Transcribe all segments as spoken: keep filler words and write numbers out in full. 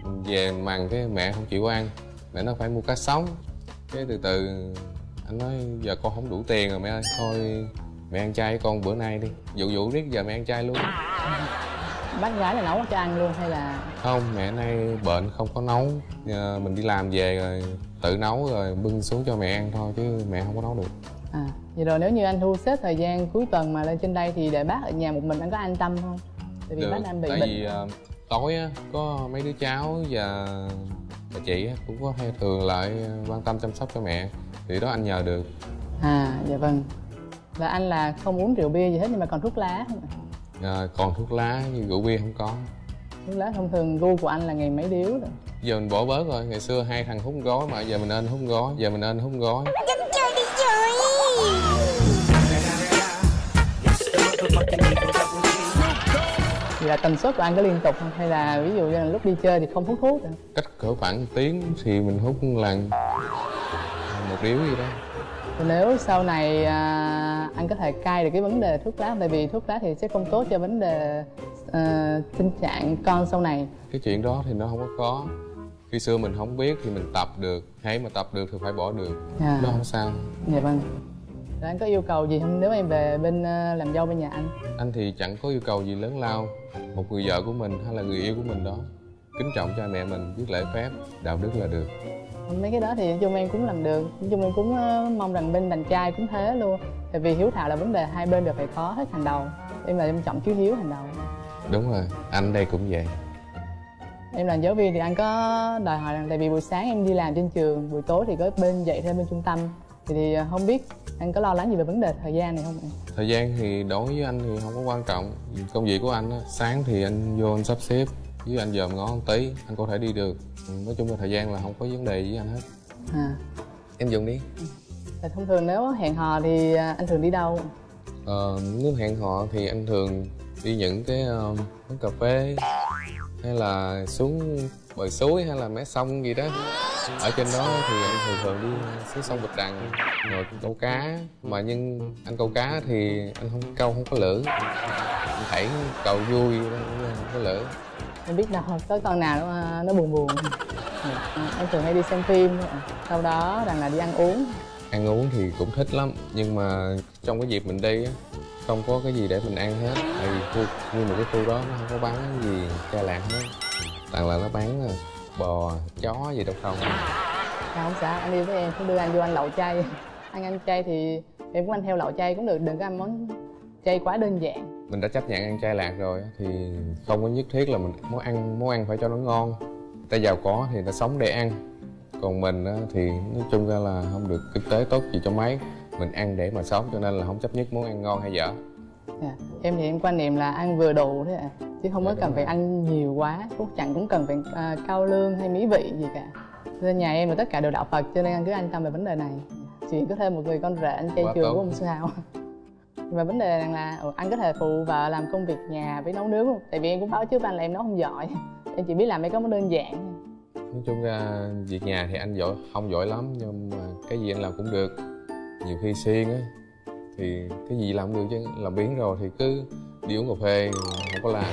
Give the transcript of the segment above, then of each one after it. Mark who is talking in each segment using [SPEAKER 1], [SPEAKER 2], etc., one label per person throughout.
[SPEAKER 1] về mần cái mẹ không chịu ăn, mẹ nó phải mua cá sống. Cái từ từ anh nói giờ con không đủ tiền rồi mẹ ơi, thôi mẹ ăn chay với con bữa nay đi. Dụ dụ riết giờ mẹ ăn chay luôn.
[SPEAKER 2] Bác gái là nấu cho ăn luôn hay là?
[SPEAKER 1] Không, mẹ nay bệnh không có nấu. Giờ mình đi làm về rồi tự nấu rồi bưng xuống cho mẹ ăn thôi chứ mẹ không có nấu được.
[SPEAKER 2] À, vậy rồi nếu như anh thu xếp thời gian cuối tuần mà lên trên đây thì để bác ở nhà một mình anh có an tâm không? Tại vì
[SPEAKER 1] được,
[SPEAKER 2] bác đang bị
[SPEAKER 1] tại
[SPEAKER 2] bệnh.
[SPEAKER 1] vì uh, tối á, có mấy đứa cháu và bà chị á, cũng có hay thường lại quan tâm chăm sóc cho mẹ. Thì đó anh nhờ được.
[SPEAKER 2] À, dạ vâng. Là anh là không uống rượu bia gì hết nhưng mà còn thuốc lá không ạ?
[SPEAKER 1] À, còn thuốc lá như rượu bia không có.
[SPEAKER 2] Thuốc lá thông thường gu của anh là ngày mấy điếu rồi?
[SPEAKER 1] Giờ mình bỏ bớt rồi, ngày xưa hai thằng hút gói mà giờ mình nên hút gói, giờ mình nên hút gói.
[SPEAKER 3] Dám chơi đi trời.
[SPEAKER 2] Vậy là tần suất của anh có liên tục không? Hay là ví dụ như là lúc đi chơi thì không hút thuốc nữa?
[SPEAKER 1] Cách cỡ khoảng tiếng thì mình hút lần một điếu gì đó.
[SPEAKER 2] Thì nếu sau này à, anh có thể cai được cái vấn đề thuốc lá, tại vì thuốc lá thì sẽ không tốt cho vấn đề à, tình trạng con sau này.
[SPEAKER 1] Cái chuyện đó thì nó không có có. Khi xưa mình không biết thì mình tập được, hãy mà tập được thì phải bỏ được.
[SPEAKER 2] À.
[SPEAKER 1] Nó không sao.
[SPEAKER 2] Dạ vâng. Rồi anh có yêu cầu gì không nếu em về bên uh, làm dâu bên nhà anh?
[SPEAKER 1] Anh thì chẳng có yêu cầu gì lớn lao. Một người vợ của mình hay là người yêu của mình đó kính trọng cha mẹ mình, biết lễ phép, đạo đức là được.
[SPEAKER 2] Mấy cái đó thì nói chung em cũng làm được. Nói chung em cũng uh, mong rằng bên đàn trai cũng thế luôn. Tại vì hiếu thảo là vấn đề hai bên đều phải có hết hàng đầu. Em là em trọng chú hiếu hàng đầu.
[SPEAKER 1] Đúng rồi, anh đây cũng vậy.
[SPEAKER 2] Em là giáo viên thì anh có đòi hỏi rằng tại vì buổi sáng em đi làm trên trường, buổi tối thì có bên dạy thêm bên trung tâm. Thì, thì không biết anh có lo lắng gì về vấn đề thời gian này không ạ?
[SPEAKER 1] Thời gian thì đối với anh thì không có quan trọng. Công việc của anh á, sáng thì anh vô anh sắp xếp, với anh dòm ngó một tí, anh có thể đi được. Nói chung là thời gian là không có vấn đề với anh hết.
[SPEAKER 2] À.
[SPEAKER 1] Em dùng đi.
[SPEAKER 2] Thì thông thường nếu hẹn hò thì anh thường đi đâu?
[SPEAKER 1] Ờ, nếu hẹn hò thì anh thường đi những cái uh, quán cà phê hay là xuống bờ suối hay là mé sông gì đó. Ở trên đó thì anh thường thường đi xuống sông Bạch Đằng ngồi câu cá. Mà nhưng anh câu cá thì anh không câu không có lưỡi, anh thảy cầu vui không có lưỡi.
[SPEAKER 2] Em biết đâu có con nào nó, nó buồn buồn. Em thường hay đi xem phim, sau đó rằng là đi ăn uống.
[SPEAKER 1] Ăn uống thì cũng thích lắm, nhưng mà trong cái dịp mình đi á, không có cái gì để mình ăn hết. Tại vì khu, như một cái khu đó nó không có bán gì Cai Lạc hết. Toàn là nó bán bò, chó gì đâu không.
[SPEAKER 2] À, không sao, anh đi với em, cứ đưa anh vô ăn lẩu chay. Anh ăn chay thì em cũng ăn theo lẩu chay cũng được, đừng có ăn món chay quá đơn giản.
[SPEAKER 1] Mình đã chấp nhận ăn chay lạc rồi thì không có nhất thiết là mình muốn ăn món ăn phải cho nó ngon. Ta giàu có thì ta sống để ăn, còn mình thì nói chung ra là không được kinh tế tốt gì cho mấy. Mình ăn để mà sống, cho nên là không chấp nhất món ăn ngon hay dở.
[SPEAKER 2] À, em thì em quan niệm là ăn vừa đủ thế ạ, à, chứ không có
[SPEAKER 1] dạ,
[SPEAKER 2] cần phải ăn nhiều quá, cũng chẳng cũng cần phải uh, cao lương hay mỹ vị gì cả. Nên nhà em là tất cả đều đạo Phật, cho nên anh cứ an tâm về vấn đề này. Chỉ có thêm một người con rể anh chay trường cũng không sao. Và vấn đề rằng là anh có thể phụ vợ làm công việc nhà với nấu nướng không? Tại vì em cũng báo trước anh là em nấu không giỏi, em chỉ biết làm mấy cái món đơn giản.
[SPEAKER 1] Nói chung ra việc nhà thì anh giỏi không giỏi lắm, nhưng mà cái gì anh làm cũng được. Nhiều khi siêng á thì cái gì làm cũng được, chứ làm biến rồi thì cứ đi uống cà phê không có làm.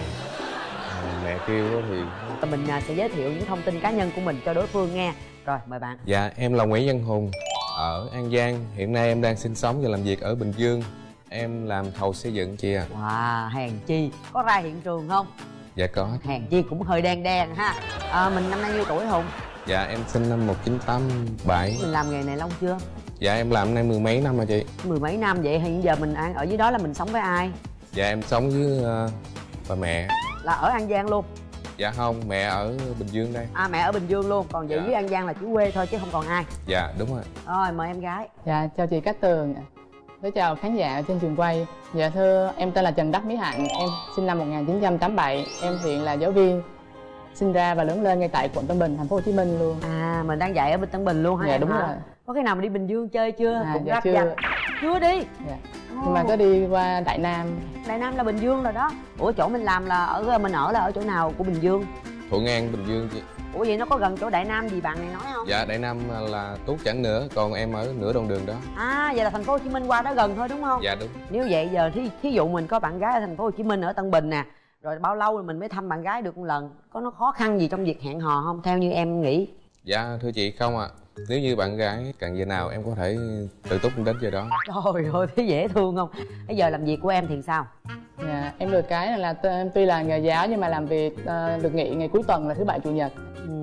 [SPEAKER 1] À, mẹ kêu thì
[SPEAKER 4] mình sẽ giới thiệu những thông tin cá nhân của mình cho đối phương nghe. Rồi mời bạn.
[SPEAKER 1] Dạ em là Nguyễn Văn Hùng ở An Giang, hiện nay em đang sinh sống và làm việc ở Bình Dương. Em làm thầu xây dựng chị à.
[SPEAKER 4] Wow, hèn chi. Có ra hiện trường không?
[SPEAKER 1] Dạ có.
[SPEAKER 4] Hèn chi cũng hơi đen đen ha. À, mình năm nay nhiêu tuổi Hùng?
[SPEAKER 1] Dạ em sinh năm một nghìn chín trăm tám mươi bảy.
[SPEAKER 4] Mình làm nghề này lâu chưa?
[SPEAKER 1] Dạ em làm nay mười mấy năm rồi chị.
[SPEAKER 4] Mười mấy năm vậy hiện giờ mình ăn ở dưới đó là mình sống với ai?
[SPEAKER 1] Dạ em sống với uh, bà mẹ.
[SPEAKER 4] Là ở An Giang luôn?
[SPEAKER 1] Dạ không, mẹ ở Bình Dương đây.
[SPEAKER 4] À mẹ ở Bình Dương luôn, còn vậy dạ. Với An Giang là chỉ quê thôi chứ không còn ai?
[SPEAKER 1] Dạ đúng rồi.
[SPEAKER 4] Rồi mời em gái.
[SPEAKER 2] Dạ chào chị Cát Tường. Với chào khán giả trên trường quay. Dạ thưa em tên là Trần Đắc Mỹ Hạnh, em sinh năm một nghìn chín trăm tám mươi bảy. Em hiện là giáo viên, sinh ra và lớn lên ngay tại quận Tân Bình, thành phố Hồ Chí Minh luôn.
[SPEAKER 4] À mình đang dạy ở bên Tân Bình luôn hả?
[SPEAKER 2] Dạ
[SPEAKER 4] em
[SPEAKER 2] đúng
[SPEAKER 4] hả?
[SPEAKER 2] rồi.
[SPEAKER 4] Có cái nào mà đi Bình Dương chơi chưa?
[SPEAKER 2] À,
[SPEAKER 4] cũng
[SPEAKER 2] dạ
[SPEAKER 4] chưa. Dành. Chưa đi.
[SPEAKER 2] Dạ. Oh. Nhưng mà có đi qua Đại Nam.
[SPEAKER 4] Đại Nam là Bình Dương rồi đó. Ủa chỗ mình làm là ở mình ở là ở chỗ nào của Bình Dương?
[SPEAKER 1] Thuận An, Bình Dương chị.
[SPEAKER 4] Ủa vậy nó có gần chỗ Đại Nam gì bạn này nói không?
[SPEAKER 1] Dạ Đại Nam là tuốt chẵn nữa, còn em ở nửa đoạn đường đó.
[SPEAKER 4] À vậy là thành phố Hồ Chí Minh qua đó gần thôi đúng không?
[SPEAKER 1] Dạ đúng.
[SPEAKER 4] Nếu vậy giờ thí, thí dụ mình có bạn gái ở thành phố Hồ Chí Minh ở Tân Bình nè, Rồi bao lâu rồi mình mới thăm bạn gái được một lần? Có nó khó khăn gì trong việc hẹn hò không, theo như em nghĩ?
[SPEAKER 1] Dạ thưa chị không ạ. À. Nếu như bạn gái cần giờ nào em có thể tự túc đến giờ đó.
[SPEAKER 4] Trời ơi, thế dễ thương không? Bây giờ làm việc của em thì sao?
[SPEAKER 2] Dạ, em được cái là em tuy là nghề giáo nhưng mà làm việc uh, được nghỉ ngày cuối tuần là thứ bảy chủ nhật.
[SPEAKER 4] Ừ.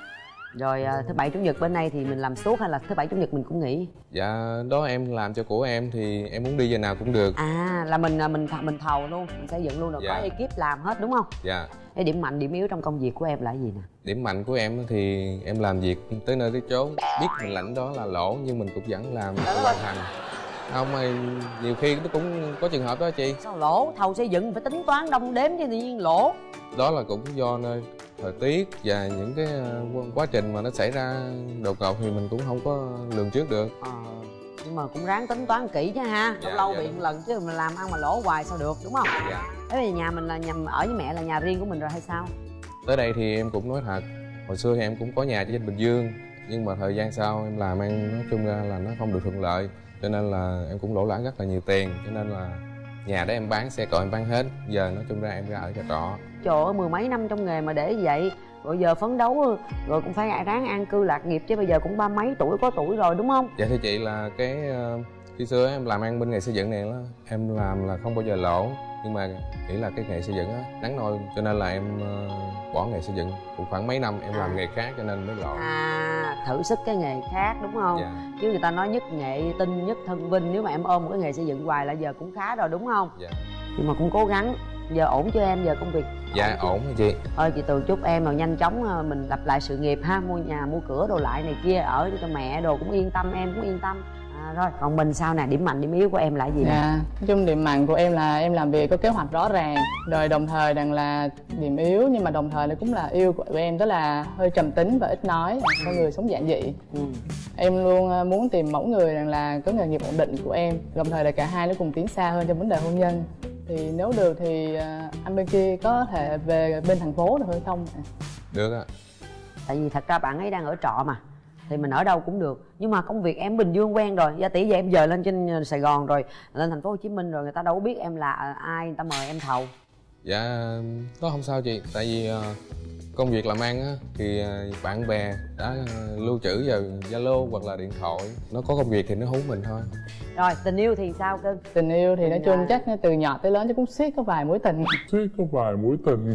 [SPEAKER 4] Rồi thứ bảy chủ nhật bên đây thì mình làm suốt hay là thứ bảy chủ nhật mình cũng nghỉ?
[SPEAKER 1] Dạ đó em làm cho của em thì em muốn đi giờ nào cũng được.
[SPEAKER 4] À là mình mình mình thầu luôn, mình xây dựng luôn rồi. Dạ. Có ekip làm hết đúng không?
[SPEAKER 1] Dạ.
[SPEAKER 4] Cái điểm mạnh điểm yếu trong công việc của em là cái gì nè?
[SPEAKER 1] Điểm mạnh của em thì em làm việc tới nơi tới chốn, biết mình lãnh đó là lỗ nhưng mình cũng vẫn làm hoàn thành. Không mà nhiều khi nó cũng có trường hợp đó chị.
[SPEAKER 4] Sao lỗ? Thầu xây dựng phải tính toán đông đếm chứ tự nhiên lỗ.
[SPEAKER 1] Đó là cũng do nơi thời tiết và những cái quá trình mà nó xảy ra đột ngột thì mình cũng không có lường trước được.
[SPEAKER 4] Ờ, nhưng mà cũng ráng tính toán kỹ chứ ha. Lâu dạ, lâu dạ, bị một lần chứ mình làm ăn mà lỗ hoài sao được, đúng không? Dạ. Thế bây giờ nhà mình là nhà ở với mẹ là nhà riêng của mình rồi hay sao?
[SPEAKER 1] Tới đây thì em cũng nói thật, hồi xưa thì em cũng có nhà trên Bình Dương, nhưng mà thời gian sau em làm ăn nói chung ra là nó không được thuận lợi, cho nên là em cũng lỗ lã rất là nhiều tiền, cho nên là nhà đó em bán, xe cộ em bán hết, giờ nói chung ra em ra ở nhà trọ.
[SPEAKER 4] Trời ơi, mười mấy năm trong nghề mà để vậy, rồi giờ phấn đấu rồi cũng phải ráng an cư lạc nghiệp chứ, bây giờ cũng ba mấy tuổi, có tuổi rồi đúng không?
[SPEAKER 1] Dạ thưa chị là cái khi xưa em làm ăn bên nghề xây dựng này đó, em làm là không bao giờ lỗ, nhưng mà nghĩ là cái nghề xây dựng á nắng nôi, cho nên là em bỏ nghề xây dựng cũng khoảng mấy năm em làm nghề khác cho nên mới lỗ.
[SPEAKER 4] À, thử sức cái nghề khác đúng không? Dạ. Chứ người ta nói nhất nghệ tinh nhất thân vinh, nếu mà em ôm một cái nghề xây dựng hoài là giờ cũng khá rồi đúng không?
[SPEAKER 1] Dạ.
[SPEAKER 4] Nhưng mà cũng cố gắng. Giờ ổn chưa em, giờ công việc?
[SPEAKER 1] Dạ ổn hả chị?
[SPEAKER 4] Thôi chị Từ chúc em rồi nhanh chóng mình lập lại sự nghiệp ha, mua nhà mua cửa đồ lại này kia, ở cho mẹ đồ cũng yên tâm, em cũng yên tâm. À, rồi còn mình sao nè, điểm mạnh điểm yếu của em là gì nè?
[SPEAKER 2] Dạ, nói chung điểm mạnh của em là em làm việc có kế hoạch rõ ràng, rồi đồng thời rằng là điểm yếu nhưng mà đồng thời nó cũng là yêu của em, đó là hơi trầm tính và ít nói, con người sống giản dị. Ừ. Em luôn muốn tìm mẫu người rằng là có nghề nghiệp ổn định của em, đồng thời là cả hai nó cùng tiến xa hơn trong vấn đề hôn nhân. Thì nếu được thì anh bên kia có thể về bên thành phố được hay không?
[SPEAKER 1] Được ạ.
[SPEAKER 4] Tại vì thật ra bạn ấy đang ở trọ mà, thì mình ở đâu cũng được, nhưng mà công việc em Bình Dương quen rồi, gia tỷ giờ em dời lên trên Sài Gòn rồi, lên thành phố Hồ Chí Minh rồi, người ta đâu có biết em là ai, người ta mời em thầu.
[SPEAKER 1] Dạ đó không sao chị, tại vì công việc làm ăn á thì bạn bè đã lưu trữ vào Zalo hoặc là điện thoại, nó có công việc thì nó hú mình thôi.
[SPEAKER 4] Rồi tình yêu thì sao cưng?
[SPEAKER 2] Tình yêu thì nói chung chắc từ nhỏ tới lớn chắc cũng siết có vài mối tình.
[SPEAKER 3] Siết có vài mối tình.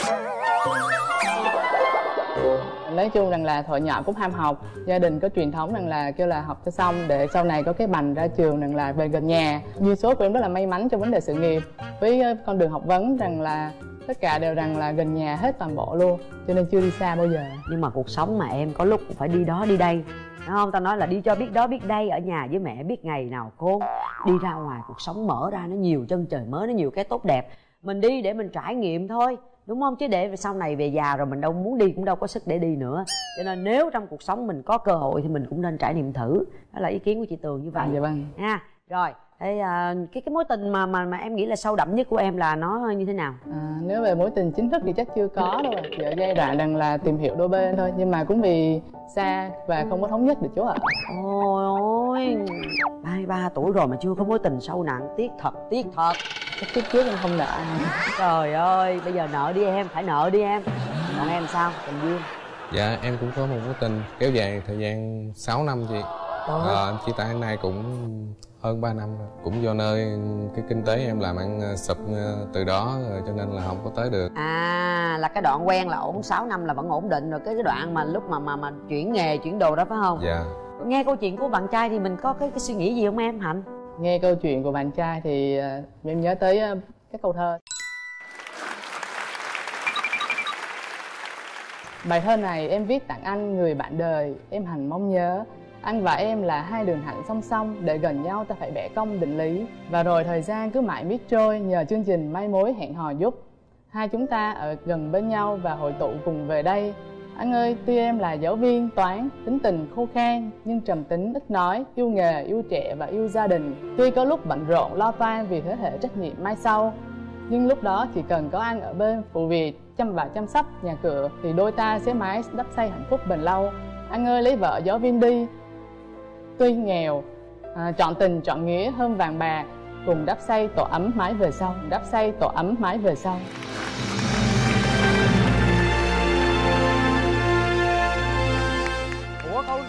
[SPEAKER 2] Nói chung rằng là thời nhỏ cũng ham học, gia đình có truyền thống rằng là kêu là học cho xong để sau này có cái bằng ra trường rằng là về gần nhà. Duyên số của em rất là may mắn trong vấn đề sự nghiệp, với con đường học vấn rằng là tất cả đều rằng là gần nhà hết toàn bộ luôn, cho nên chưa đi xa bao giờ.
[SPEAKER 4] Nhưng mà cuộc sống mà em có lúc cũng phải đi đó đi đây, đúng không? Tao nói là đi cho biết đó biết đây, ở nhà với mẹ biết ngày nào khôn. Đi ra ngoài cuộc sống mở ra nó nhiều chân trời mới, nó nhiều cái tốt đẹp. Mình đi để mình trải nghiệm thôi, đúng không? Chứ để sau này về già rồi mình đâu muốn đi, cũng đâu có sức để đi nữa. Cho nên nếu trong cuộc sống mình có cơ hội thì mình cũng nên trải nghiệm thử. Đó là ý kiến của chị Tường như vậy.
[SPEAKER 2] À, dạ vâng.
[SPEAKER 4] Ha. Rồi, thế à, cái cái mối tình mà mà mà em nghĩ là sâu đậm nhất của em là nó như thế nào?
[SPEAKER 2] À, nếu về mối tình chính thức thì chắc chưa có đâu, chỉ ở giai đoạn rằng là tìm hiểu đôi bên thôi, nhưng mà cũng vì xa và không có thống nhất được chỗ ở.
[SPEAKER 4] Ôi ôi, ba mươi ba tuổi rồi mà chưa có mối tình sâu nặng, tiếc thật, tiếc thật.
[SPEAKER 2] Chắc kiếp trước em không nợ.
[SPEAKER 4] Trời ơi, bây giờ nợ đi em, phải nợ đi em. Còn em sao, tình duyên?
[SPEAKER 1] Dạ em cũng có một mối tình kéo dài thời gian sáu năm chị. À, em chia tay hôm nay cũng hơn ba năm rồi. Cũng do nơi cái kinh tế em làm ăn sụp từ đó rồi, cho nên là không có tới được.
[SPEAKER 4] À, là cái đoạn quen là ổn sáu năm là vẫn ổn định rồi, cái cái đoạn mà lúc mà mà mà chuyển nghề chuyển đồ đó phải không?
[SPEAKER 1] Dạ.
[SPEAKER 4] Nghe câu chuyện của bạn trai thì mình có cái, cái suy nghĩ gì không em Hạnh?
[SPEAKER 2] Nghe câu chuyện của bạn trai thì em nhớ tới các câu thơ. Bài thơ này em viết tặng anh, người bạn đời em hằng mong nhớ. Anh và em là hai đường hạnh song song, để gần nhau ta phải bẻ cong định lý. Và rồi thời gian cứ mãi miết trôi, nhờ chương trình mai mối hẹn hò giúp hai chúng ta ở gần bên nhau và hội tụ cùng về đây. Anh ơi, tuy em là giáo viên toán, tính tình khô khan nhưng trầm tính ít nói, yêu nghề, yêu trẻ và yêu gia đình. Tuy có lúc bận rộn lo toan vì thế hệ trách nhiệm mai sau, nhưng lúc đó chỉ cần có anh ở bên phụ việc chăm và chăm sóc nhà cửa thì đôi ta sẽ mãi đắp xây hạnh phúc bền lâu. Anh ơi, lấy vợ giáo viên đi, tuy nghèo à, chọn tình chọn nghĩa hơn vàng bạc, cùng đắp xây tổ ấm mãi về sau, đắp xây tổ ấm mãi về sau.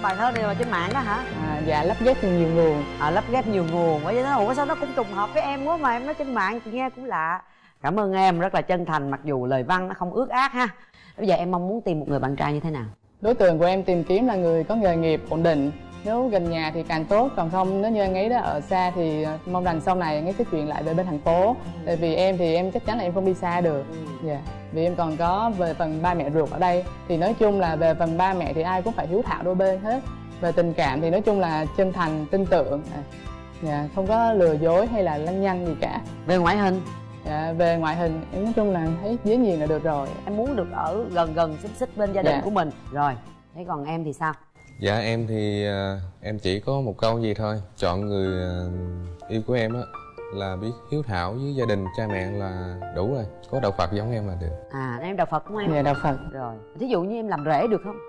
[SPEAKER 4] bài thơ này là trên mạng đó hả?
[SPEAKER 2] À, dạ lắp ghép từ nhiều nguồn.
[SPEAKER 4] À, lắp ghép nhiều nguồn. Bởi vậy nó ủa sao nó cũng trùng hợp với em quá mà em nói trên mạng chị nghe cũng lạ. Cảm ơn em rất là chân thành, mặc dù lời văn nó không ước ác ha. Bây giờ em mong muốn tìm một người bạn trai như thế nào?
[SPEAKER 2] Đối tượng của em tìm kiếm là người có nghề nghiệp ổn định, nếu gần nhà thì càng tốt, còn không nếu như anh ấy đó ở xa thì mong rằng sau này anh ấy sẽ chuyển lại về bên thành phố. Tại vì em thì em chắc chắn là em không đi xa được. Dạ. Yeah. Vì em còn có về phần ba mẹ ruột ở đây, thì nói chung là về phần ba mẹ thì ai cũng phải hiếu thảo đôi bên hết. Về tình cảm thì nói chung là chân thành, tin tưởng, dạ, không có lừa dối hay là lăng nhăng gì cả.
[SPEAKER 4] Về ngoại hình?
[SPEAKER 2] Dạ, về ngoại hình em nói chung là thấy dễ nhìn là được rồi.
[SPEAKER 4] Em muốn được ở gần gần xích xích bên gia đình dạ. của mình. Rồi, thế còn em thì sao?
[SPEAKER 1] Dạ em thì uh, em chỉ có một câu gì thôi. Chọn người uh, yêu của em á là biết hiếu thảo với gia đình, cha mẹ là đủ rồi. Có đạo Phật giống em là được.
[SPEAKER 4] À, em đạo Phật đúng không em?
[SPEAKER 2] Dạ đạo Phật.
[SPEAKER 4] Rồi, thí dụ như em làm rể được không?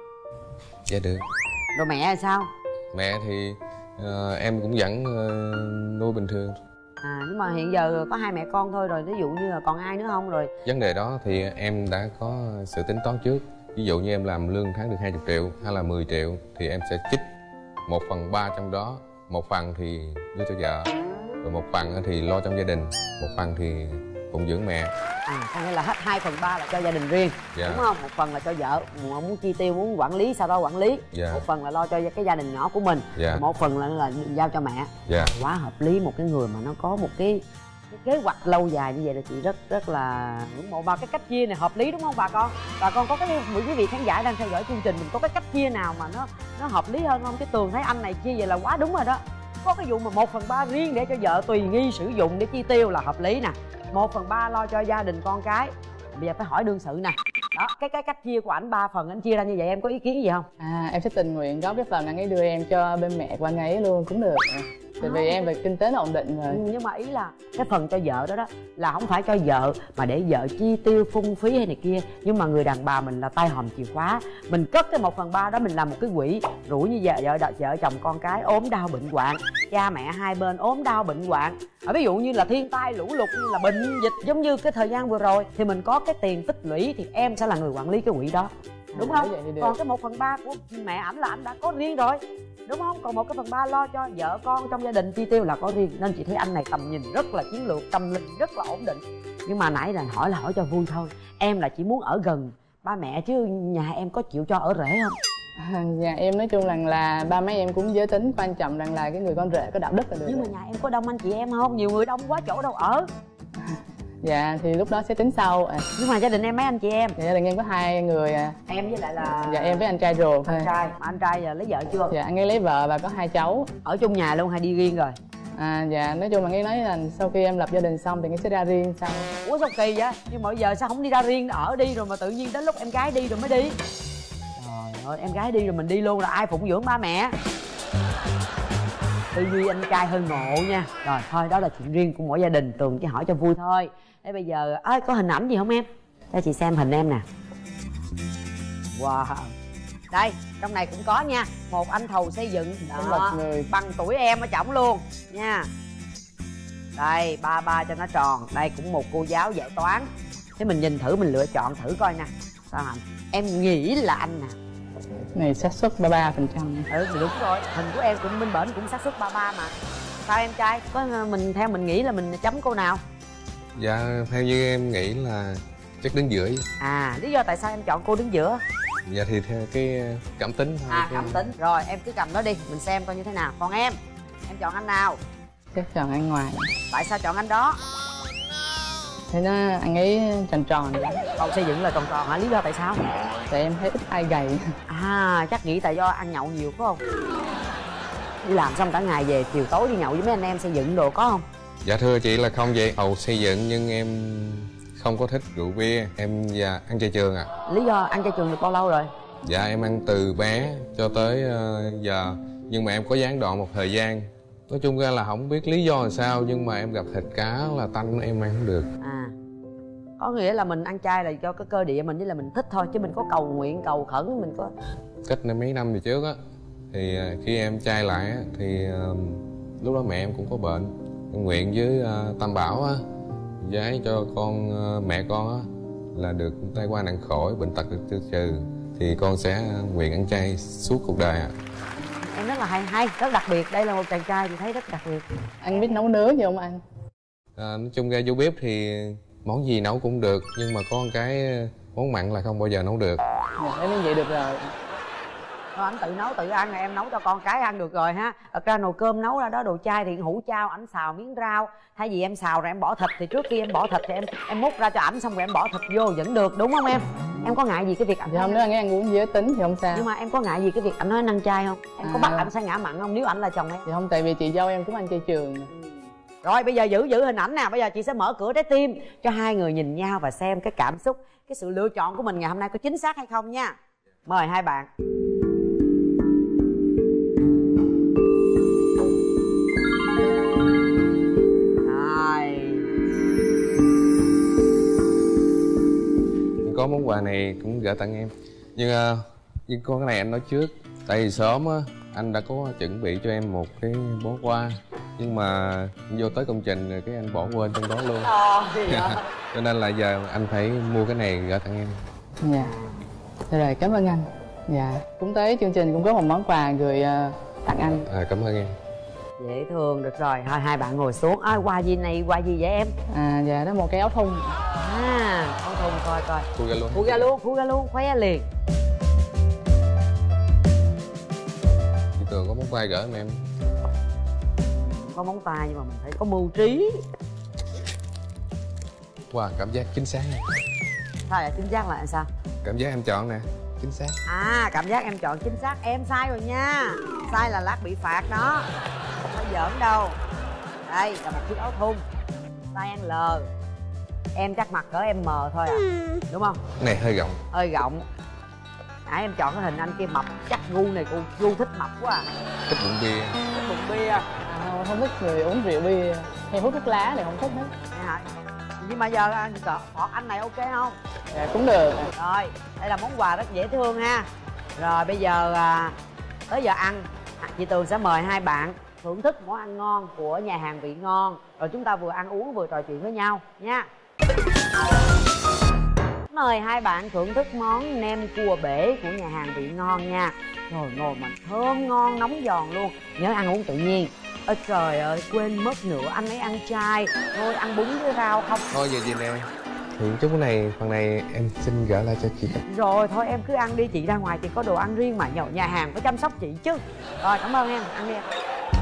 [SPEAKER 1] Dạ được.
[SPEAKER 4] Rồi mẹ là sao?
[SPEAKER 1] Mẹ thì uh, em cũng vẫn uh, nuôi bình thường.
[SPEAKER 4] À, nhưng mà hiện giờ có hai mẹ con thôi rồi, ví dụ như là còn ai nữa không rồi?
[SPEAKER 1] Vấn đề đó thì em đã có sự tính toán trước. Ví dụ như em làm lương tháng được hai mươi triệu hay là mười triệu thì em sẽ trích một phần ba trong đó. Một phần thì đưa cho vợ, rồi một phần thì lo trong gia đình, một phần thì phụng dưỡng mẹ.
[SPEAKER 4] À, có nghĩa là hết hai phần ba là cho gia đình riêng, dạ. đúng không? Một phần là cho vợ, muốn chi tiêu, muốn quản lý sao đó quản lý. Dạ. Một phần là lo cho cái gia đình nhỏ của mình. Dạ. Một phần là, là giao cho mẹ. Dạ. Quá hợp lý, một cái người mà nó có một cái, cái kế hoạch lâu dài như vậy là chị rất rất là ngưỡng mộ. Bà cái cách chia này hợp lý đúng không bà con? Bà con có cái quý vị khán giả đang theo dõi chương trình mình có cái cách chia nào mà nó nó hợp lý hơn không? Cái Tường thấy anh này chia vậy là quá đúng rồi đó. Có cái vụ mà một phần ba riêng để cho vợ tùy nghi sử dụng để chi tiêu là hợp lý nè. Một phần ba lo cho gia đình con cái. Bây giờ phải hỏi đương sự nè. Đó, cái cái cách chia của ảnh ba phần anh chia ra như vậy em có ý kiến gì không? À,
[SPEAKER 2] em sẽ tình nguyện góp cái phần anh ấy đưa em cho bên mẹ của anh ấy luôn cũng được. Tại vì em về kinh tế nó ổn định rồi.
[SPEAKER 4] Nhưng mà ý là cái phần cho vợ đó đó là không phải cho vợ mà để vợ chi tiêu phung phí hay này kia. Nhưng mà người đàn bà mình là tay hòm chìa khóa. Mình cất cái một phần ba đó mình làm một cái quỹ. Rủi như vợ vợ vợ chồng con cái ốm đau bệnh hoạn, cha mẹ hai bên ốm đau bệnh hoạn. À, ví dụ như là thiên tai lũ lụt như là bệnh dịch giống như cái thời gian vừa rồi thì mình có cái tiền tích lũy thì em sẽ là người quản lý cái quỹ đó. Đúng không? Còn cái một phần ba của mẹ ảnh là ảnh đã có riêng rồi. Đúng không? Còn một cái phần ba lo cho vợ con trong gia đình chi tiêu là có riêng. Nên chị thấy anh này tầm nhìn rất là chiến lược, tâm linh rất là ổn định. Nhưng mà nãy là hỏi là hỏi cho vui thôi. Em là chỉ muốn ở gần ba mẹ chứ nhà em có chịu cho ở rể không?
[SPEAKER 2] À, nhà em nói chung rằng là ba mấy em cũng giới tính, quan trọng rằng là cái người con rể có đạo đức là được.
[SPEAKER 4] Nhưng mà nhà em có đông anh chị em không? Nhiều người đông quá chỗ đâu ở.
[SPEAKER 2] Dạ thì lúc đó sẽ tính sau. À.
[SPEAKER 4] Nhưng mà gia đình em mấy anh chị em?
[SPEAKER 2] Dạ, gia đình em có hai người.
[SPEAKER 4] Em với lại là...
[SPEAKER 2] Dạ em với anh trai ruột.
[SPEAKER 4] Anh trai, mà anh trai giờ lấy vợ chưa?
[SPEAKER 2] Dạ anh ấy lấy vợ và có hai cháu.
[SPEAKER 4] Ở chung nhà luôn hay đi riêng rồi?
[SPEAKER 2] À dạ nói chung là nghe nói là sau khi em lập gia đình xong thì nghe sẽ ra riêng sau.
[SPEAKER 4] Ủa sao kỳ vậy? Nhưng mà bây giờ sao không đi ra riêng ở đi rồi mà tự nhiên đến lúc em gái đi rồi mới đi? Trời ơi em gái đi rồi mình đi luôn là ai phụng dưỡng ba mẹ? Tư duy anh trai hơi ngộ nha. Rồi thôi đó là chuyện riêng của mỗi gia đình, Tường chỉ hỏi cho vui thôi. Thế bây giờ ơi có hình ảnh gì không em? Cho chị xem hình em nè. Wow. Đây trong này cũng có nha. Một anh thầu xây dựng đó,
[SPEAKER 2] một người
[SPEAKER 4] bằng tuổi em ở trỏng luôn nha. Đây ba ba cho nó tròn. Đây cũng một cô giáo dạy toán. Thế mình nhìn thử mình lựa chọn thử coi nè. Sao hả? Em nghĩ là anh nè.
[SPEAKER 2] Này xác suất ba mươi ba phần trăm.
[SPEAKER 4] Ừ đúng rồi. Hình của em cũng bên bển cũng xác suất ba mươi ba mà. Sao em trai? Có mình theo mình nghĩ là mình chấm cô nào?
[SPEAKER 1] Dạ theo như em nghĩ là chắc đứng giữa.
[SPEAKER 4] À lý do tại sao em chọn cô đứng giữa?
[SPEAKER 1] Dạ thì theo cái cảm tính thôi.
[SPEAKER 4] À cảm tính. Rồi em cứ cầm nó đi mình xem coi như thế nào. Còn em? Em chọn anh nào?
[SPEAKER 2] Chắc chọn anh ngoài.
[SPEAKER 4] Tại sao chọn anh đó?
[SPEAKER 2] Thế nó anh ấy tròn tròn.
[SPEAKER 4] Còn xây dựng là tròn tròn hả? Lý do tại sao?
[SPEAKER 2] Tại em thấy ít ai gầy.
[SPEAKER 4] À chắc nghĩ tại do ăn nhậu nhiều phải không? Đi làm xong cả ngày về chiều tối đi nhậu với mấy anh em xây dựng đồ có không?
[SPEAKER 1] Dạ thưa chị là không vậy. Hầu xây dựng nhưng em không có thích rượu bia. Em và ăn chay trường à.
[SPEAKER 4] Lý do ăn chay trường được bao lâu rồi?
[SPEAKER 1] Dạ em ăn từ bé cho tới uh, giờ. Nhưng mà em có gián đoạn một thời gian. Nói chung ra là không biết lý do là sao. Nhưng mà em gặp thịt cá là tanh em ăn không được.
[SPEAKER 4] À có nghĩa là mình ăn chay là do cái cơ địa mình với là mình thích thôi. Chứ mình có cầu nguyện, cầu khẩn mình có...
[SPEAKER 1] Cách mấy năm về trước á thì khi em chay lại á thì uh, lúc đó mẹ em cũng có bệnh. Em nguyện với uh, Tam Bảo á, giái cho con uh, mẹ con á là được tai qua nạn khỏi, bệnh tật được tiêu trừ. thì con sẽ nguyện ăn chay suốt cuộc đời ạ.
[SPEAKER 4] Em rất là hay hay rất đặc biệt, đây là một chàng trai thì thấy rất đặc biệt.
[SPEAKER 2] Anh biết nấu nướng gì không anh?
[SPEAKER 1] À, nói chung ra vô bếp thì món gì nấu cũng được, nhưng mà có một cái món mặn là không bao giờ nấu được.
[SPEAKER 2] Dạ, em như vậy được rồi.
[SPEAKER 4] Thôi anh tự nấu tự ăn, này em nấu cho con cái ăn được rồi ha. Thật ra nồi cơm nấu ra đó, đồ chay thì hũ chao, ảnh xào miếng rau. Thay vì em xào rồi em bỏ thịt thì trước khi em bỏ thịt thì em em múc ra cho ảnh xong rồi em bỏ thịt vô vẫn được, đúng không em? Em có ngại gì cái việc ảnh?
[SPEAKER 2] Dạ không, nếu anh ấy ăn uống giới tính thì không sao.
[SPEAKER 4] Nhưng mà em có ngại gì cái việc ảnh nói anh ăn chay không? Em có
[SPEAKER 2] À.
[SPEAKER 4] bắt ảnh sang ngã mặn không nếu ảnh là chồng em?
[SPEAKER 2] Dạ không, tại vì chị dâu em cũng ăn chay trường.
[SPEAKER 4] Rồi bây giờ giữ giữ hình ảnh nè, bây giờ chị sẽ mở cửa trái tim cho hai người nhìn nhau và xem cái cảm xúc, cái sự lựa chọn của mình ngày hôm nay có chính xác hay không nha. Mời hai bạn. Hai.
[SPEAKER 1] Có món quà này cũng gửi tặng em, nhưng uh, nhưng có cái này anh nói trước, tại vì sớm á anh đã có chuẩn bị cho em một cái bó hoa, nhưng mà vô tới công trình rồi cái anh bỏ quên trong đó luôn.
[SPEAKER 4] Ờ,
[SPEAKER 1] Cho nên là giờ anh phải mua cái này gửi tặng em.
[SPEAKER 2] Dạ. Rồi, cảm ơn anh. Dạ. Cũng tới chương trình cũng có một món quà gửi uh, tặng anh.
[SPEAKER 1] À, cảm ơn em.
[SPEAKER 4] dễ thương, được rồi, thôi hai bạn ngồi xuống. À, quà gì này, quà gì vậy em?
[SPEAKER 2] À dạ, đó một cái áo thun.
[SPEAKER 4] À, áo thun, coi coi.
[SPEAKER 1] Khui ra luôn.
[SPEAKER 4] Khui ra luôn, khui ra luôn, khoe liền.
[SPEAKER 1] Chị Tường có món quà gửi em.
[SPEAKER 4] Có móng tay nhưng mà mình phải có mưu trí.
[SPEAKER 1] Wow, cảm giác chính xác.
[SPEAKER 4] Sao lại chính xác là sao?
[SPEAKER 1] Cảm giác em chọn nè, chính xác.
[SPEAKER 4] À, cảm giác em chọn chính xác. Em sai rồi nha. Sai là lát bị phạt đó. Không phải giỡn đâu. Đây là một chiếc áo thun size L. Em chắc mặt cỡ em M thôi à, đúng không?
[SPEAKER 1] Cái này hơi rộng.
[SPEAKER 4] Hơi rộng. Nãy em chọn cái hình anh kia mập, chắc gu này cô gu thích mập quá à.
[SPEAKER 1] Thích bụng bia.
[SPEAKER 4] Thích bụng bia.
[SPEAKER 2] À, không, không thích người uống rượu bia hay hút thuốc lá thì không thích hết.
[SPEAKER 4] Nghe hả? Nhưng mà giờ anh họ anh này ok không?
[SPEAKER 2] Dạ, cũng được.
[SPEAKER 4] Rồi, đây là món quà rất dễ thương ha. Rồi bây giờ à, tới giờ ăn, à, chị Tường sẽ mời hai bạn thưởng thức món ăn ngon của nhà hàng Vị Ngon. Rồi chúng ta vừa ăn uống vừa trò chuyện với nhau nha. Mời hai bạn thưởng thức món nem cua bể của nhà hàng Vị Ngon nha. Rồi ngồi mà thơm ngon nóng giòn luôn. Nhớ ăn uống tự nhiên. Ôi trời ơi, quên mất nữa, anh ấy ăn chay. Thôi ăn bún với rau không.
[SPEAKER 1] Thôi giờ gì nè, thì chút cái này, phần này em xin gửi lại cho chị.
[SPEAKER 4] Rồi thôi em cứ ăn đi, chị ra ngoài chị có đồ ăn riêng mà, nhờ nhà hàng phải chăm sóc chị chứ. Rồi cảm ơn em, ăn đi em.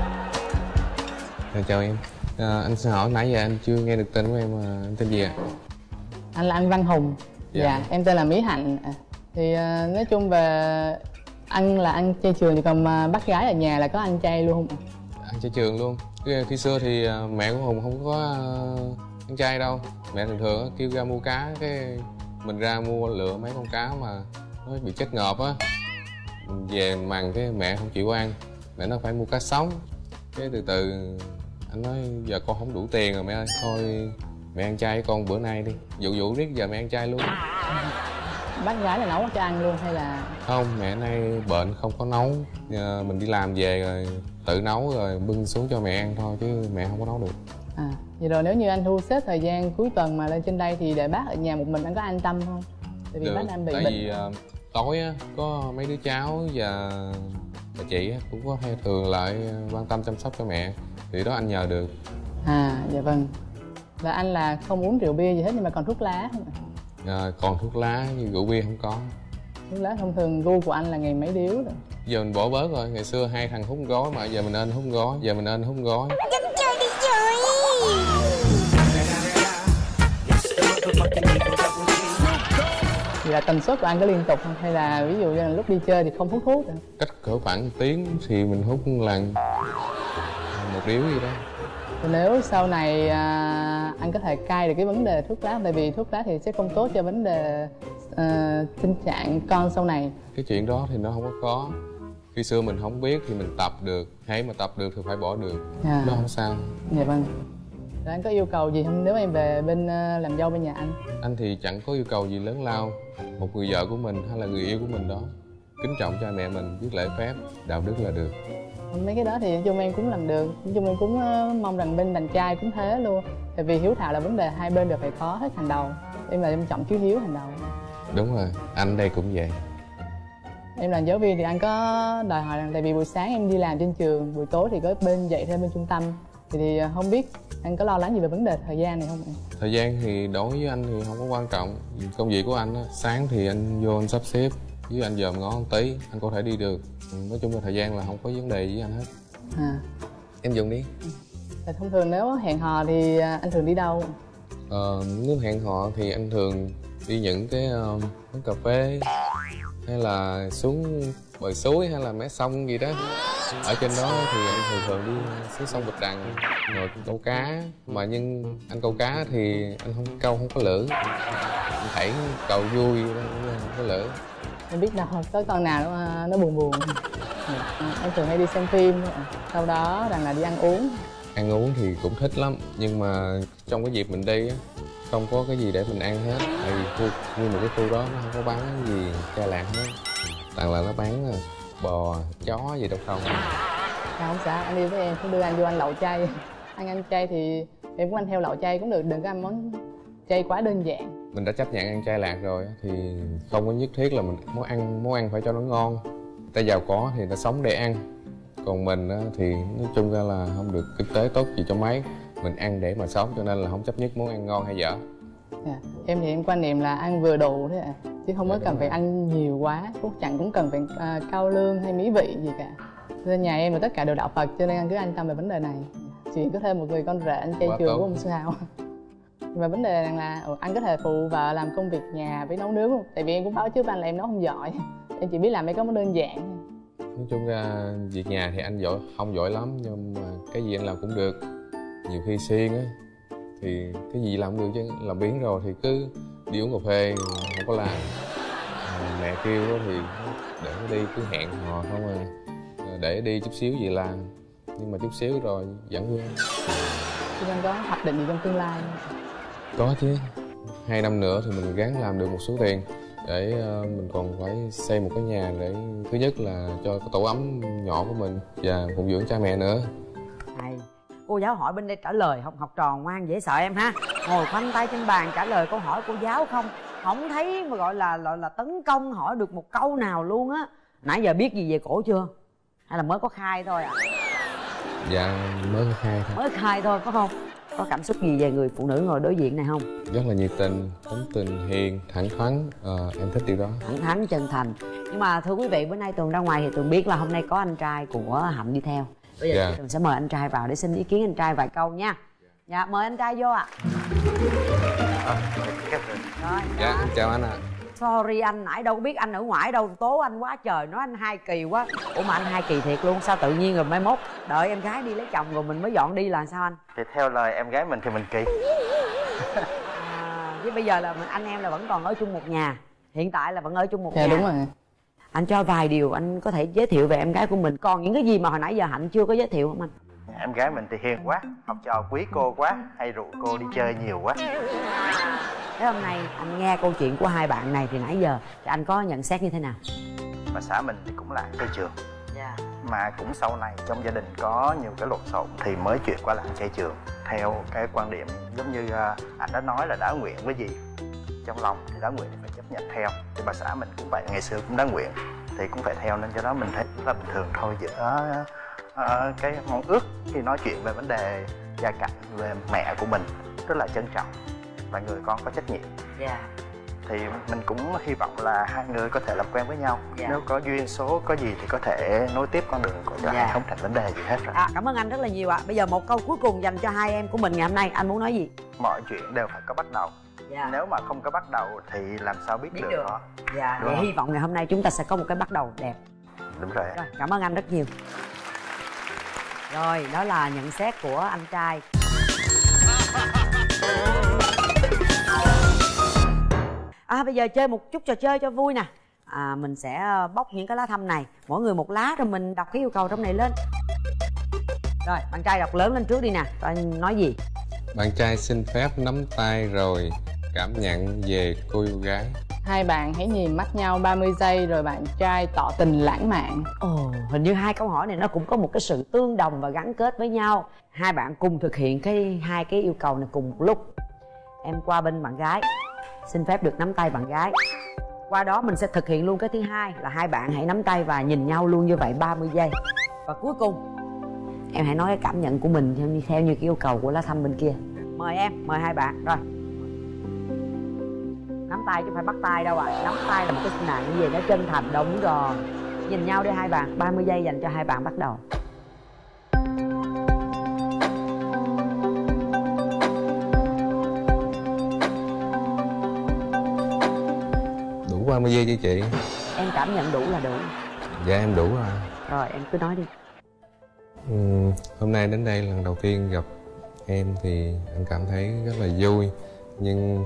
[SPEAKER 1] À, chào em. À, anh xin hỏi nãy giờ anh chưa nghe được tên của em, à, anh tên gì ạ? À?
[SPEAKER 2] Anh là anh Văn Hùng.
[SPEAKER 1] Dạ.
[SPEAKER 2] Dạ, em tên là Mỹ Hạnh. À, thì uh, nói chung về ăn là ăn chay trường, thì còn uh, bác gái ở nhà là có ăn chay luôn không?
[SPEAKER 1] Ăn chay trường luôn. Khi, khi xưa thì uh, mẹ của Hùng không có uh, ăn chay đâu. Mẹ thường thường uh, kêu ra mua cá, cái mình ra mua lựa mấy con cá mà nó bị chết ngợp á. Mình về mằng cái mẹ không chịu ăn, mẹ nó phải mua cá sống. Cái từ từ anh nói giờ con không đủ tiền rồi mẹ ơi, thôi mẹ ăn chay với con bữa nay đi. Dụ dụ riết giờ mẹ ăn chay luôn.
[SPEAKER 2] Bác gái là nấu cho ăn luôn hay là?
[SPEAKER 1] Không, mẹ nay bệnh không có nấu. Giờ mình đi làm về rồi tự nấu rồi bưng xuống cho mẹ ăn thôi, chứ mẹ không có nấu được.
[SPEAKER 2] À, vậy rồi nếu như anh thu xếp thời gian cuối tuần mà lên trên đây thì để bác ở nhà một mình anh có an tâm không? Tại vì
[SPEAKER 1] Được,
[SPEAKER 2] bác đang bị
[SPEAKER 1] tại
[SPEAKER 2] bệnh.
[SPEAKER 1] vì uh, tối á, có mấy đứa cháu và bà chị á, cũng có hay thường lại quan tâm chăm sóc cho mẹ. Thì đó anh nhờ được.
[SPEAKER 2] À, dạ vâng. Là anh là không uống rượu bia gì hết nhưng mà còn thuốc lá không ạ?
[SPEAKER 1] À, còn thuốc lá như rượu bia không có.
[SPEAKER 2] Thuốc lá thông thường gu của anh là ngày mấy điếu rồi?
[SPEAKER 1] Giờ mình bỏ bớt rồi, ngày xưa hai thằng hút gói mà giờ mình nên hút gói, giờ mình nên hút gói.
[SPEAKER 3] Chơi đi chơi.
[SPEAKER 2] Vậy là tần suất của anh có liên tục không? Hay là ví dụ như là lúc đi chơi thì không hút thuốc nữa?
[SPEAKER 1] Cách cỡ khoảng một tiếng thì mình hút lần một điếu gì đó.
[SPEAKER 2] Thì nếu sau này à, anh có thể cai được cái vấn đề thuốc lá, tại vì thuốc lá thì sẽ không tốt cho vấn đề à, tình trạng con sau này.
[SPEAKER 1] Cái chuyện đó thì nó không có có. Khi xưa mình không biết thì mình tập được, hãy mà tập được thì phải bỏ được.
[SPEAKER 2] À.
[SPEAKER 1] Nó không sao.
[SPEAKER 2] Dạ vâng. Rồi anh có yêu cầu gì không nếu em về bên uh, làm dâu bên nhà anh?
[SPEAKER 1] Anh thì chẳng có yêu cầu gì lớn lao. Một người vợ của mình hay là người yêu của mình đó, kính trọng cha mẹ mình, biết lễ phép, đạo đức là được.
[SPEAKER 2] Mấy cái đó thì nói chung em cũng làm được. Nói chung em cũng uh, mong rằng bên đàn trai cũng thế luôn. Tại vì hiếu thảo là vấn đề hai bên đều phải có hết hàng đầu. Em là em trọng chữ hiếu hàng đầu.
[SPEAKER 1] Đúng rồi, anh đây cũng vậy.
[SPEAKER 2] Em làm giáo viên thì anh có đòi hỏi rằng tại vì buổi sáng em đi làm trên trường, buổi tối thì có bên dạy thêm bên trung tâm, thì, thì không biết anh có lo lắng gì về vấn đề thời gian này không ạ?
[SPEAKER 1] Thời gian thì đối với anh thì không có quan trọng. Công việc của anh á, sáng thì anh vô anh sắp xếp, với anh dòm ngó một tí anh có thể đi được. Nói chung là thời gian là không có vấn đề với anh hết. À. Em dùng đi.
[SPEAKER 2] Thì thông thường nếu hẹn hò thì anh thường đi đâu?
[SPEAKER 1] Ờ, nếu hẹn hò thì anh thường đi những cái uh, quán cà phê hay là xuống bờ suối hay là mé sông gì đó. Ở trên đó thì anh thường thường đi xuống sông Bạch Đằng ngồi câu cá, mà nhưng anh câu cá thì anh không câu không có lưỡi, anh thảy cầu vui không có lưỡi.
[SPEAKER 2] Em biết đâu có con nào nó, nó buồn buồn. Em thường hay đi xem phim, sau đó rằng là đi ăn uống.
[SPEAKER 1] Ăn uống thì cũng thích lắm, nhưng mà trong cái dịp mình đi á, không có cái gì để mình ăn hết. Tại vì khu, như một cái khu đó nó không có bán gì chay lạc hết, toàn là nó bán bò, chó gì đâu không.
[SPEAKER 2] À, không sao, anh đi với em cứ đưa anh vô ăn lẩu chay. Ăn ăn chay thì em cũng ăn theo lẩu chay cũng được, đừng có ăn món chay quá đơn giản.
[SPEAKER 1] Mình đã chấp nhận ăn chay lạc rồi thì không có nhất thiết là mình muốn ăn món ăn phải cho nó ngon. Người ta giàu có thì người ta sống để ăn, còn mình thì nói chung ra là không được kinh tế tốt gì cho mấy. Mình ăn để mà sống, cho nên là không chấp nhất món ăn ngon hay dở.
[SPEAKER 2] À, em thì em quan niệm là ăn vừa đủ thế ạ, à, chứ không có cần phải ăn nhiều quá, cũng chẳng cũng cần phải uh, cao lương hay mỹ vị gì cả. Nên nhà em là tất cả đều đạo Phật, cho nên anh cứ an tâm về vấn đề này. Chỉ có thêm một người con rể anh chay trường cũng không sao. Và vấn đề rằng là anh có thể phụ vợ làm công việc nhà với nấu nướng không? Tại vì em cũng báo trước anh là em nấu không giỏi, em chỉ biết làm mấy cái món đơn giản.
[SPEAKER 1] Nói chung ra việc nhà thì anh giỏi không giỏi lắm, nhưng mà cái gì anh làm cũng được. Nhiều khi siêng á thì cái gì làm cũng được, chứ làm biến rồi thì cứ đi uống cà phê không có làm. À, mẹ kêu thì để nó đi, cứ hẹn hò không à, để đi chút xíu gì làm, nhưng mà chút xíu rồi vẫn quên.
[SPEAKER 2] Chứ anh có hoạch định gì trong tương lai không?
[SPEAKER 1] Có chứ, hai năm nữa thì mình gắng làm được một số tiền để uh, mình còn phải xây một cái nhà, để thứ nhất là cho cái tổ ấm nhỏ của mình và phụng dưỡng cha mẹ nữa.
[SPEAKER 4] Hay. Cô giáo hỏi bên đây trả lời không? Học trò ngoan dễ sợ em ha, ngồi khoanh tay trên bàn trả lời câu hỏi cô giáo không, không thấy mà gọi là gọi là tấn công hỏi được một câu nào luôn á. Nãy giờ biết gì về cổ chưa, hay là mới có khai thôi à?
[SPEAKER 1] Dạ mới có khai thôi.
[SPEAKER 4] Mới khai thôi phải không? Có cảm xúc gì về người phụ nữ ngồi đối diện này không?
[SPEAKER 1] Rất là nhiệt tình, tính tình, hiền, thẳng thắn. à, Em thích điều đó. Thẳng
[SPEAKER 4] thắn, chân thành. Nhưng mà thưa quý vị, bữa nay Tường ra ngoài thì Tường biết là hôm nay có anh trai của Hạnh đi theo. Bây giờ yeah. Tường sẽ mời anh trai vào để xin ý kiến anh trai vài câu nha. Dạ, mời anh trai vô ạ.
[SPEAKER 1] À. Rồi, dạ, dạ, chào anh ạ. À.
[SPEAKER 4] Sorry anh, nãy đâu có biết anh ở ngoài đâu, tố anh quá trời, nói anh hai kỳ quá. Ủa mà anh hai kỳ thiệt luôn, sao tự nhiên rồi mai mốt đợi em gái đi lấy chồng rồi mình mới dọn đi là sao anh?
[SPEAKER 3] Thì theo lời em gái mình thì mình kỳ.
[SPEAKER 4] À, chứ bây giờ là anh em là vẫn còn ở chung một nhà, hiện tại là vẫn ở chung một
[SPEAKER 2] dạ,
[SPEAKER 4] nhà.
[SPEAKER 2] Đúng rồi.
[SPEAKER 4] Anh cho vài điều anh có thể giới thiệu về em gái của mình, còn những cái gì mà hồi nãy giờ Hạnh chưa có giới thiệu không anh?
[SPEAKER 3] Em gái mình thì hiền quá, học trò quý cô quá, hay rủ cô đi chơi nhiều quá.
[SPEAKER 4] Thế hôm nay anh nghe câu chuyện của hai bạn này thì nãy giờ thì anh có nhận xét như thế nào?
[SPEAKER 3] Bà xã mình thì cũng là chơi trường,
[SPEAKER 4] yeah.
[SPEAKER 3] Mà cũng sau này trong gia đình có nhiều cái lộn xộn thì mới chuyển qua làm chơi trường. Theo cái quan điểm giống như anh đã nói là đã nguyện với gì trong lòng thì đã nguyện thì phải chấp nhận theo. Thì bà xã mình cũng vậy, ngày xưa cũng đã nguyện thì cũng phải theo, nên cho đó mình thấy rất bình thường thôi. Giữa uh, cái mong ước khi nói chuyện về vấn đề gia cảnh, về mẹ của mình rất là trân trọng và người con có trách nhiệm.
[SPEAKER 4] Yeah.
[SPEAKER 3] Thì mình cũng hy vọng là hai người có thể làm quen với nhau. Yeah. Nếu có duyên số có gì thì có thể nối tiếp con đường của cho yeah. Không thành vấn đề gì hết rồi.
[SPEAKER 4] À, cảm ơn anh rất là nhiều ạ. À. Bây giờ một câu cuối cùng dành cho hai em của mình ngày hôm nay, anh muốn nói gì?
[SPEAKER 3] Mọi chuyện đều phải có bắt đầu. Yeah. Nếu mà không có bắt đầu thì làm sao biết, biết được, được đó.
[SPEAKER 4] Dạ. Vậy hy vọng ngày hôm nay chúng ta sẽ có một cái bắt đầu đẹp.
[SPEAKER 3] Đúng rồi.
[SPEAKER 4] Rồi, cảm ơn anh rất nhiều. Rồi, đó là nhận xét của anh trai. À, bây giờ chơi một chút trò chơi cho vui nè. À, mình sẽ bóc những cái lá thăm này, mỗi người một lá, rồi mình đọc cái yêu cầu trong này lên. Rồi, bạn trai đọc lớn lên trước đi nè, rồi anh nói gì?
[SPEAKER 1] Bạn trai xin phép nắm tay rồi cảm nhận về cô yêu gái.
[SPEAKER 2] Hai bạn hãy nhìn mắt nhau ba mươi giây rồi bạn trai tỏ tình lãng mạn.
[SPEAKER 4] Ồ, hình như hai câu hỏi này nó cũng có một cái sự tương đồng và gắn kết với nhau. Hai bạn cùng thực hiện cái hai cái yêu cầu này cùng một lúc. Em qua bên bạn gái, xin phép được nắm tay bạn gái. Qua đó mình sẽ thực hiện luôn cái thứ hai là hai bạn hãy nắm tay và nhìn nhau luôn như vậy ba mươi giây. Và cuối cùng em hãy nói cái cảm nhận của mình theo như theo như cái yêu cầu của lá thăm bên kia. Mời em, mời hai bạn. Rồi, nắm tay chứ không phải bắt tay đâu ạ. À. Nắm tay là một cái nạn như vậy, nó chân thành. Đúng rồi. Nhìn nhau đi hai bạn. Ba mươi giây dành cho hai bạn bắt đầu.
[SPEAKER 1] Đủ ba mươi giây chứ chị?
[SPEAKER 4] Em cảm nhận đủ là đủ.
[SPEAKER 1] Dạ em đủ rồi.
[SPEAKER 4] Rồi em cứ nói đi.
[SPEAKER 1] Ừ, hôm nay đến đây lần đầu tiên gặp em thì anh cảm thấy rất là vui. Nhưng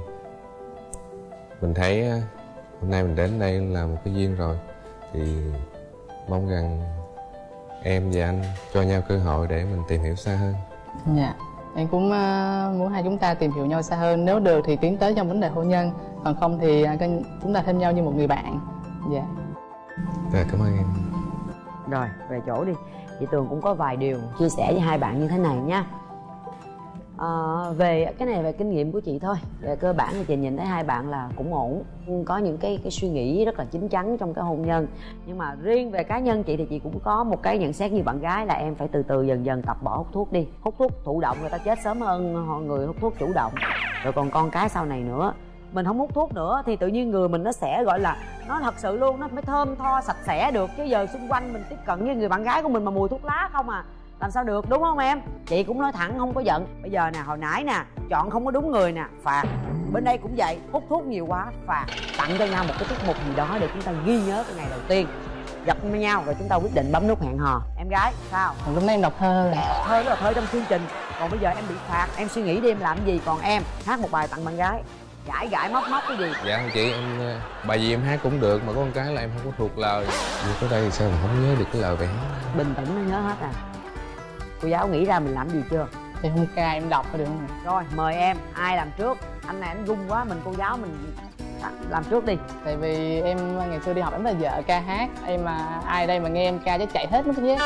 [SPEAKER 1] mình thấy hôm nay mình đến đây là một cái duyên rồi. Thì mong rằng em và anh cho nhau cơ hội để mình tìm hiểu xa hơn.
[SPEAKER 2] Dạ, em cũng uh, muốn hai chúng ta tìm hiểu nhau xa hơn. Nếu được thì tiến tới trong vấn đề hôn nhân. Còn không thì uh, chúng ta thêm nhau như một người bạn. Dạ.
[SPEAKER 1] Dạ, cảm ơn em.
[SPEAKER 4] Rồi, về chỗ đi. Chị Tường cũng có vài điều chia sẻ với hai bạn như thế này nha. À, về cái này về kinh nghiệm của chị thôi. Về cơ bản thì chị nhìn thấy hai bạn là cũng ổn, có những cái cái suy nghĩ rất là chín chắn trong cái hôn nhân. Nhưng mà riêng về cá nhân chị thì chị cũng có một cái nhận xét như bạn gái là em phải từ từ dần dần tập bỏ hút thuốc đi. Hút thuốc thụ động người ta chết sớm hơn người hút thuốc chủ động. Rồi còn con cái sau này nữa, mình không hút thuốc nữa thì tự nhiên người mình nó sẽ gọi là nó thật sự luôn, nó mới thơm tho sạch sẽ được. Chứ giờ xung quanh mình tiếp cận với người bạn gái của mình mà mùi thuốc lá không à, làm sao được, đúng không em? Chị cũng nói thẳng không có giận. Bây giờ nè, hồi nãy nè, chọn không có đúng người nè, phạt. Bên đây cũng vậy, hút thuốc nhiều quá, phạt. Tặng cho nhau một cái tiết mục gì đó để chúng ta ghi nhớ cái ngày đầu tiên gặp nhau, rồi chúng ta quyết định bấm nút hẹn hò. Em gái sao?
[SPEAKER 2] Còn lúc nãy em đọc thơ rồi.
[SPEAKER 4] Thơ đó là thơ trong chương trình. Còn bây giờ em bị phạt, em suy nghĩ đi em làm gì. Còn em hát một bài tặng bạn gái, gãi gãi móc móc cái gì?
[SPEAKER 1] Dạ chị, em bài gì em hát cũng được, mà có con cái là em không có thuộc lời. Như tới đây thì sao mà không nhớ được cái lời bài hát?
[SPEAKER 4] Bình tĩnh nó nhớ hết à. Cô giáo nghĩ ra mình làm gì chưa?
[SPEAKER 2] Thì không ca em đọc thôi được không?
[SPEAKER 4] Rồi mời em, ai làm trước? Anh này anh gung quá, mình cô giáo mình làm trước đi.
[SPEAKER 2] Tại vì em ngày xưa đi học em là vợ ca hát, em mà ai đây mà nghe em ca chắc chạy hết mất chứ.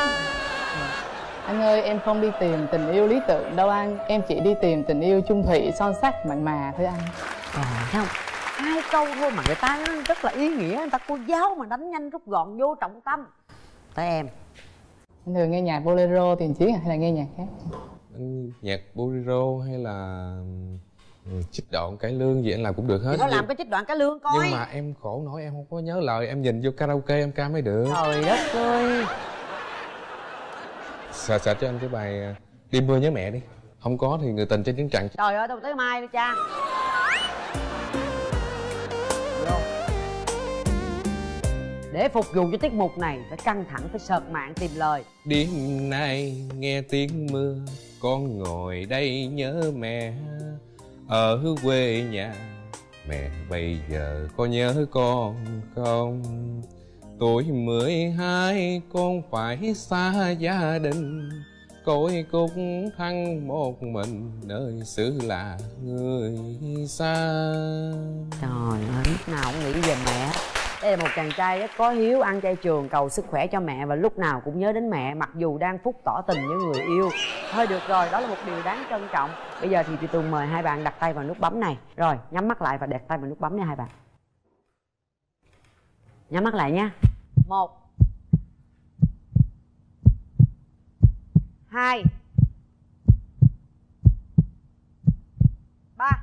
[SPEAKER 2] Anh ơi, em không đi tìm tình yêu lý tưởng đâu anh, em chỉ đi tìm tình yêu chung thủy son sắc mặn mà thôi anh.
[SPEAKER 4] À, thấy không? Hai câu thôi mà người ta nó rất là ý nghĩa, người ta cô giáo mà đánh nhanh rút gọn vô trọng tâm. Tới em.
[SPEAKER 2] Anh thường nghe nhạc bolero tiền chiến hay là nghe nhạc khác?
[SPEAKER 1] Anh nhạc bolero hay là trích đoạn cải lương gì anh làm cũng được hết.
[SPEAKER 4] Chị có làm cái trích đoạn cải lương coi.
[SPEAKER 1] Nhưng mà em khổ nổi em không có nhớ lời, em nhìn vô karaoke em ca mới được.
[SPEAKER 4] Trời đất ơi.
[SPEAKER 1] Sợ sợ cho anh cái bài Đêm mưa nhớ mẹ đi. Không có thì Người tình trên chiến trận.
[SPEAKER 4] Trời ơi, đâu tới mai nữa cha. Để phục vụ cho tiết mục này phải căng thẳng, phải sợt mạng tìm lời.
[SPEAKER 1] Đêm nay nghe tiếng mưa, con ngồi đây nhớ mẹ ở quê nhà. Mẹ bây giờ có nhớ con không? Tuổi mười hai con phải xa gia đình, côi cúc thăng một mình nơi xứ là người xa.
[SPEAKER 4] Trời ơi, lúc nào cũng nghĩ về mẹ. Đây là một chàng trai rất có hiếu, ăn chay trường, cầu sức khỏe cho mẹ và lúc nào cũng nhớ đến mẹ mặc dù đang phút tỏ tình với người yêu. Thôi được rồi, đó là một điều đáng trân trọng. Bây giờ thì chị Tường mời hai bạn đặt tay vào nút bấm này. Rồi, nhắm mắt lại và đặt tay vào nút bấm nha hai bạn. Nhắm mắt lại nha. Một, hai, ba.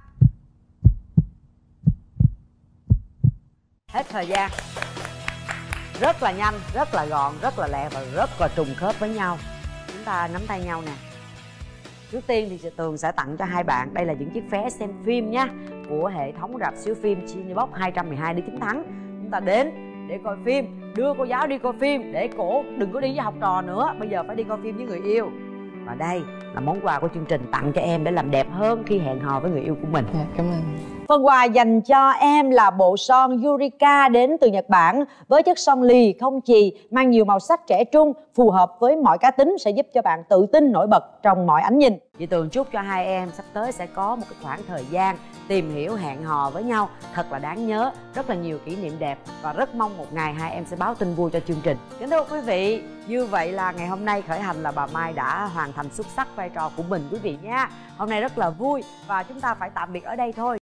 [SPEAKER 4] Hết thời gian. Rất là nhanh, rất là gọn, rất là lẹ và rất là trùng khớp với nhau. Chúng ta nắm tay nhau nè. Trước tiên thì chị Tường sẽ tặng cho hai bạn đây là những chiếc vé xem phim nha, của hệ thống rạp chiếu phim Cinebox hai trăm mười hai Lý Chính Thắng. Chúng ta đến để coi phim, đưa cô giáo đi coi phim để cổ đừng có đi với học trò nữa, bây giờ phải đi coi phim với người yêu. Và đây là món quà của chương trình tặng cho em để làm đẹp hơn khi hẹn hò với người yêu của mình.
[SPEAKER 2] Dạ, cảm ơn.
[SPEAKER 4] Phần quà dành cho em là bộ son Yurika đến từ Nhật Bản với chất son lì không chì, mang nhiều màu sắc trẻ trung, phù hợp với mọi cá tính, sẽ giúp cho bạn tự tin nổi bật trong mọi ánh nhìn. Chị Tường chúc cho hai em sắp tới sẽ có một cái khoảng thời gian tìm hiểu hẹn hò với nhau thật là đáng nhớ, rất là nhiều kỷ niệm đẹp và rất mong một ngày hai em sẽ báo tin vui cho chương trình. Kính thưa quý vị, như vậy là ngày hôm nay khởi hành là bà Mai đã hoàn thành xuất sắc vai trò của mình quý vị nha. Hôm nay rất là vui và chúng ta phải tạm biệt ở đây thôi.